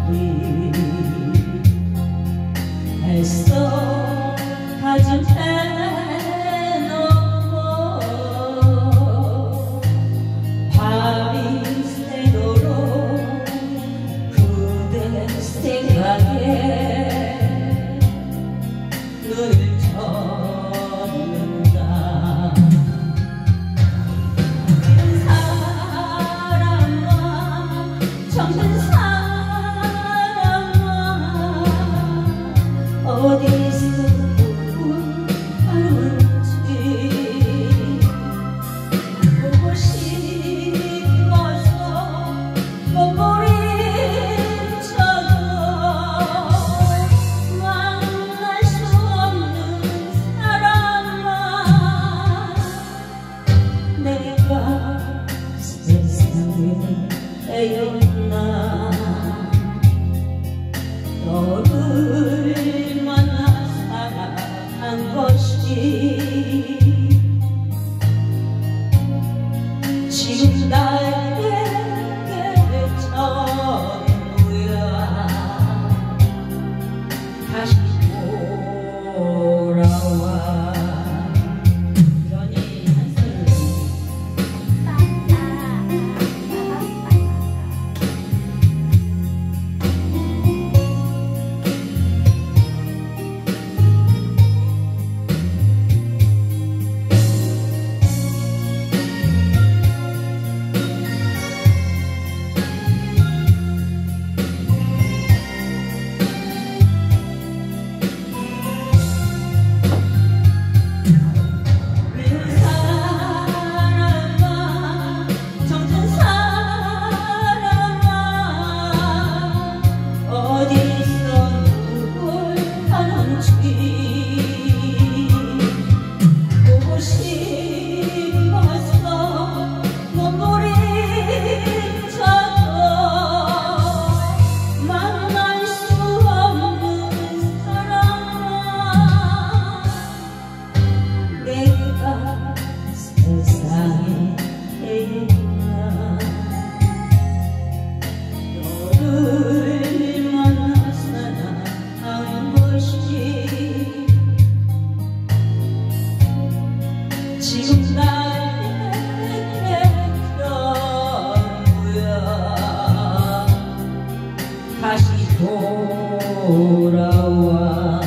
애써 가진 해놓고 밤이 새도록 그대 생각에 눈을 쳤는다. 이런 사람아 정든 어디서 하는지 보고 싶어서 몸부림쳐도 만날 수 없는 사람아, 내가 세상에 애였나. 너를 만나 사랑한 것이 지금 나에게 전부야. 다시 돌아와. 그러니 한숨을 보고 싶어서 몸부림쳐도 만날 수 없는 사람아, 내가 세상에 있나. 너를 만나 사랑한 것이 지금 나에게 전부야. 다시 돌아와.